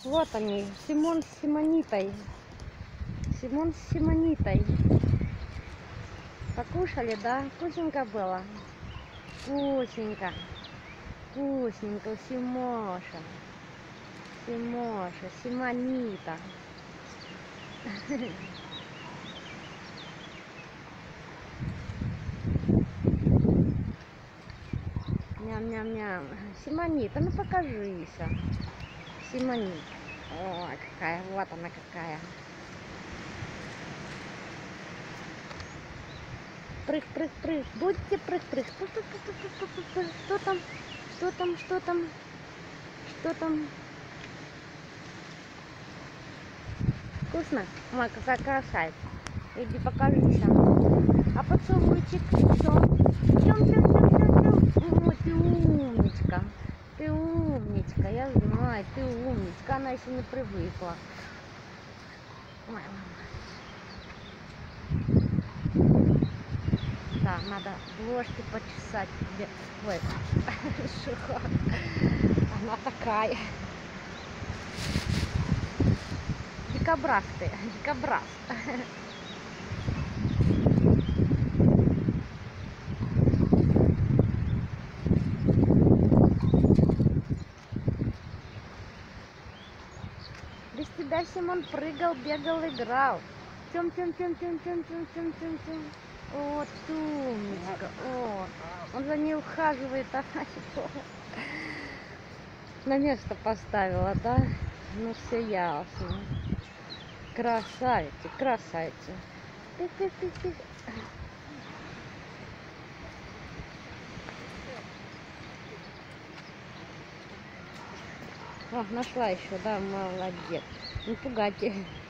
Вот они, Симон с Симонитой. Симон с Симонитой. Покушали, да? Вкусненько было? Вкусненько. Вкусненько у Симоша. Симоша, Симонита. Ням-ням-ням. Симонита, ну покажись. Симонита. О, какая, вот она какая. Прыг-прыг-прыг. Будьте прыг-прыг. Что там? Что там? Что там? Что там? Вкусно? Ой, какая красавица. Иди покажись. А поцелуйчик. Ой, ты умничка. Ты умничка. Я знаю, ты умничка. Она еще не привыкла. Ой, да, надо ложки почесать тебе. Ой, шуха. Она такая. Дикобраз ты, дикобраз. Без тебя Симон прыгал, бегал, играл. Тем. Вот умничка. О, он за ней ухаживает, а она его на место поставила, да? Ну все ясно. Красавица, красавица. Пик-пик-пик-пик. О, нашла еще, да, молодец. Не пугайте.